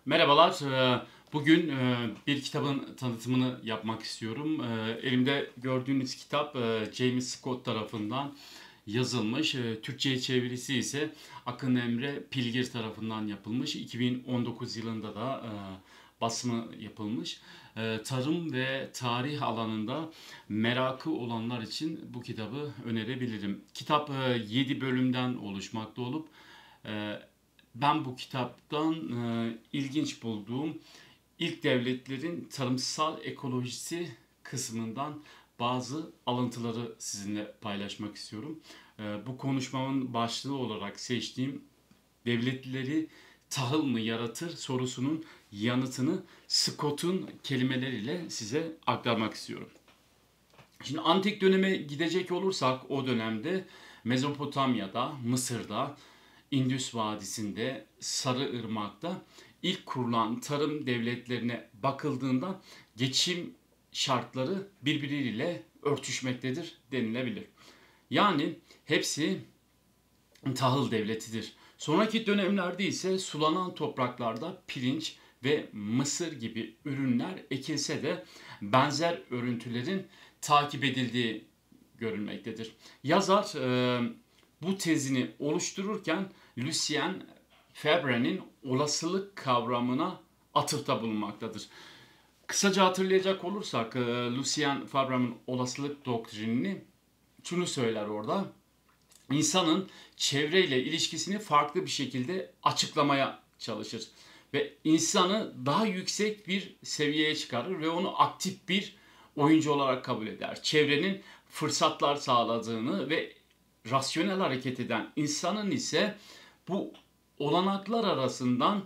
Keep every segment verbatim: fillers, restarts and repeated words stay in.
Merhabalar. Eee, Bugün eee, bir kitabın tanıtımını yapmak istiyorum. Eee, Elimde gördüğünüz kitap eee, James Scott tarafından yazılmış. Eee, Türkçe'ye çevirisi ise Akın Emre Pilgir tarafından yapılmış. iki bin on dokuz yılında da eee, basımı yapılmış. Eee, Tarım ve tarih alanında merakı olanlar için bu kitabı önerebilirim. Kitap yedi bölümden oluşmakta olup eee, ben bu kitaptan e, ilginç bulduğum ilk devletlerin tarımsal ekolojisi kısmından bazı alıntıları sizinle paylaşmak istiyorum. E, bu konuşmamın başlığı olarak seçtiğim devletleri tahıl mı yaratır sorusunun yanıtını Scott'un kelimeleriyle size aktarmak istiyorum. Şimdi antik döneme gidecek olursak o dönemde Mezopotamya'da, Mısır'da, Indus Vadisi'nde, Sarıırmak'ta ilk kurulan tarım devletlerine bakıldığında geçim şartları birbiriyle örtüşmektedir denilebilir. Yani hepsi tahıl devletidir. Sonraki dönemlerde ise sulanan topraklarda pirinç ve mısır gibi ürünler ekilse de benzer örüntülerin takip edildiği görülmektedir. Yazar e, bu tezini oluştururken Lucien Febvre'nin olasılık kavramına atıfta bulunmaktadır. Kısaca hatırlayacak olursak e, Lucien Febvre'nin olasılık doktrinini şunu söyler orada. İnsanın çevreyle ilişkisini farklı bir şekilde açıklamaya çalışır. Ve insanı daha yüksek bir seviyeye çıkarır ve onu aktif bir oyuncu olarak kabul eder. Çevrenin fırsatlar sağladığını ve rasyonel hareket eden insanın ise bu olanaklar arasından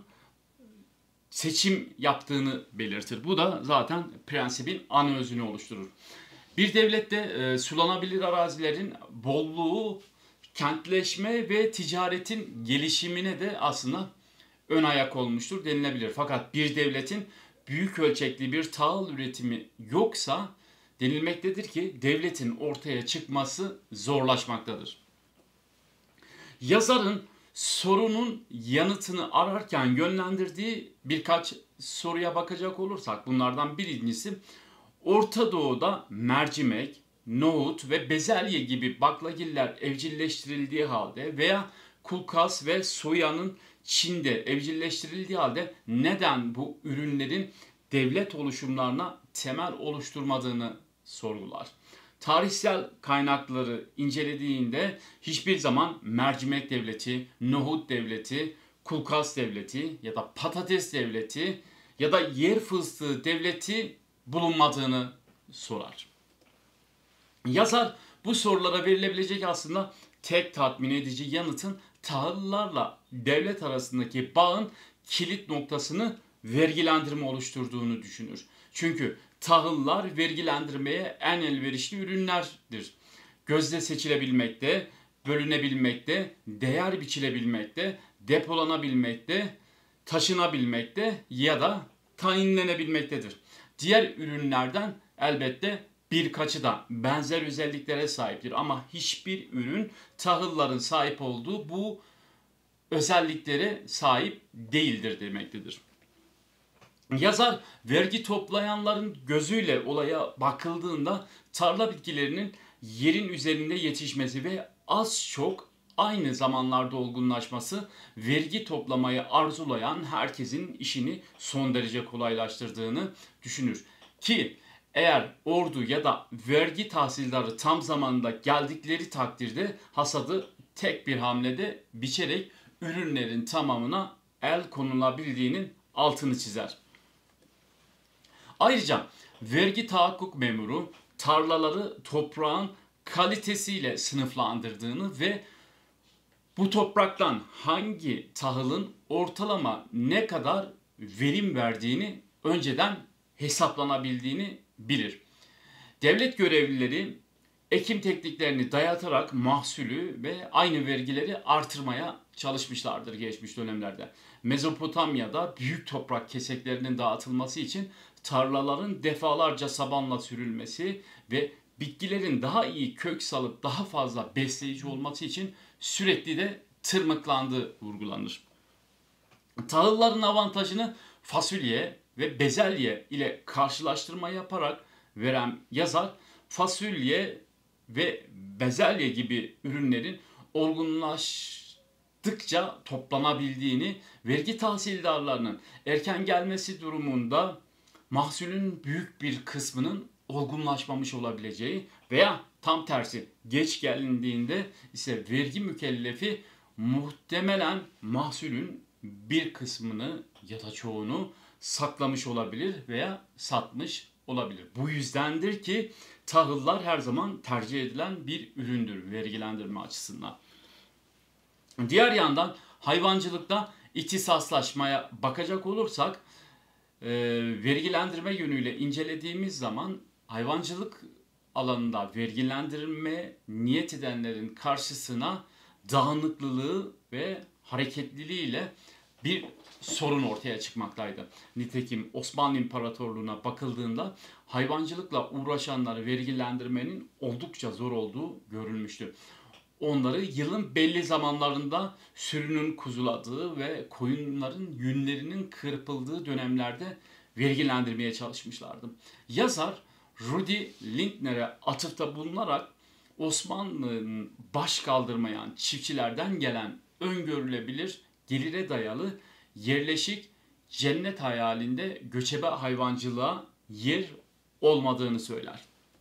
seçim yaptığını belirtir. Bu da zaten prensibin ana özünü oluşturur. Bir devlette e, sulanabilir arazilerin bolluğu kentleşme ve ticaretin gelişimine de aslında ön ayak olmuştur denilebilir. Fakat bir devletin büyük ölçekli bir tahıl üretimi yoksa denilmektedir ki devletin ortaya çıkması zorlaşmaktadır. Yazarın sorunun yanıtını ararken yönlendirdiği birkaç soruya bakacak olursak bunlardan birincisi Orta Doğu'da mercimek, nohut ve bezelye gibi baklagiller evcilleştirildiği halde veya kulkas ve soyanın Çin'de evcilleştirildiği halde neden bu ürünlerin devlet oluşumlarına temel oluşturmadığını sorgular. Tarihsel kaynakları incelediğinde hiçbir zaman mercimek devleti, nohut devleti, kulkas devleti ya da patates devleti ya da yer fıstığı devleti bulunmadığını sorar. Yazar bu sorulara verilebilecek aslında tek tatmin edici yanıtın tahıllarla devlet arasındaki bağın kilit noktasını vergilendirme oluşturduğunu düşünür. Çünkü tahıllar vergilendirmeye en elverişli ürünlerdir. Gözle seçilebilmekte, bölünebilmekte, değer biçilebilmekte, depolanabilmekte, taşınabilmekte ya da tayinlenebilmektedir. Diğer ürünlerden elbette birkaçı da benzer özelliklere sahiptir ama hiçbir ürün tahılların sahip olduğu bu özelliklere sahip değildir demektedir. Yazar vergi toplayanların gözüyle olaya bakıldığında tarla bitkilerinin yerin üzerinde yetişmesi ve az çok aynı zamanlarda olgunlaşması vergi toplamayı arzulayan herkesin işini son derece kolaylaştırdığını düşünür. Ki eğer ordu ya da vergi tahsildarı tam zamanında geldikleri takdirde hasadı tek bir hamlede biçerek ürünlerin tamamına el konulabildiğinin altını çizer. Ayrıca vergi tahakkuk memuru tarlaları toprağın kalitesiyle sınıflandırdığını ve bu topraktan hangi tahılın ortalama ne kadar verim verdiğini önceden hesaplanabildiğini bilir. Devlet görevlileri ekim tekniklerini dayatarak mahsulü ve aynı vergileri artırmaya çalışmışlardır geçmiş dönemlerde. Mezopotamya'da büyük toprak keseklerinin dağıtılması için tarlaların defalarca sabanla sürülmesi ve bitkilerin daha iyi kök salıp daha fazla besleyici olması için sürekli de tırmıklandığı vurgulanır. Tahılların avantajını fasulye ve bezelye ile karşılaştırma yaparak veren yazar, fasulye ve bezelye gibi ürünlerin olgunlaştıkça toplanabildiğini, vergi tahsildarlarının erken gelmesi durumunda mahsulün büyük bir kısmının olgunlaşmamış olabileceği veya tam tersi geç gelindiğinde ise vergi mükellefi muhtemelen mahsulün bir kısmını ya da çoğunu saklamış olabilir veya satmış olabilir. Bu yüzdendir ki tahıllar her zaman tercih edilen bir üründür vergilendirme açısından. Diğer yandan hayvancılıkta ihtisaslaşmaya bakacak olursak, e, vergilendirme yönüyle incelediğimiz zaman hayvancılık alanında vergilendirme niyet edenlerin karşısına dağınıklılığı ve hareketliliğiyle bir sorun ortaya çıkmaktaydı. Nitekim Osmanlı İmparatorluğu'na bakıldığında hayvancılıkla uğraşanları vergilendirmenin oldukça zor olduğu görülmüştü. Onları yılın belli zamanlarında sürünün kuzuladığı ve koyunların yünlerinin kırpıldığı dönemlerde vergilendirmeye çalışmışlardı. Yazar Rudi Lindner'e atıfta bulunarak Osmanlı'nın baş kaldırmayan çiftçilerden gelen öngörülebilir gelire dayalı yerleşik cennet hayalinde göçebe hayvancılığa yer olmadığını söyler.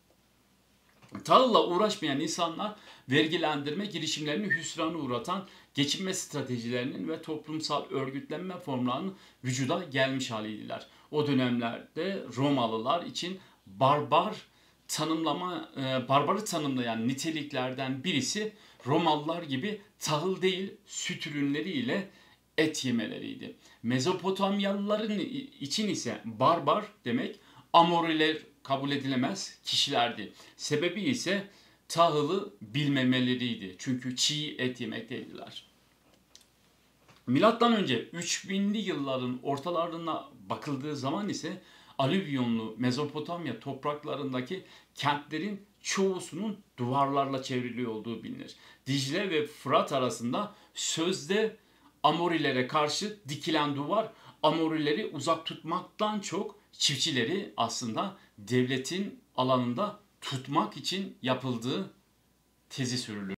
Tahılla uğraşmayan insanlar vergilendirme girişimlerini hüsrana uğratan geçinme stratejilerinin ve toplumsal örgütlenme formlarının vücuda gelmiş haliydiler. O dönemlerde Romalılar için barbar tanımlama, e, barbarı tanımlayan niteliklerden birisi Romalılar gibi tahıl değil süt ürünleri ile et yemeleriydi. Mezopotamyalıların için ise barbar demek Amoriler kabul edilemez kişilerdi. Sebebi ise tahılı bilmemeleriydi. Çünkü çiğ et yemekteydiler. Milattan önce üç binli yılların ortalarına bakıldığı zaman ise alüvyonlu Mezopotamya topraklarındaki kentlerin çoğusunun duvarlarla çevrili olduğu bilinir. Dicle ve Fırat arasında sözde Amorilere karşı dikilen duvar, Amorileri uzak tutmaktan çok çiftçileri aslında devletin alanında tutmak için yapıldığı tezi sürülür.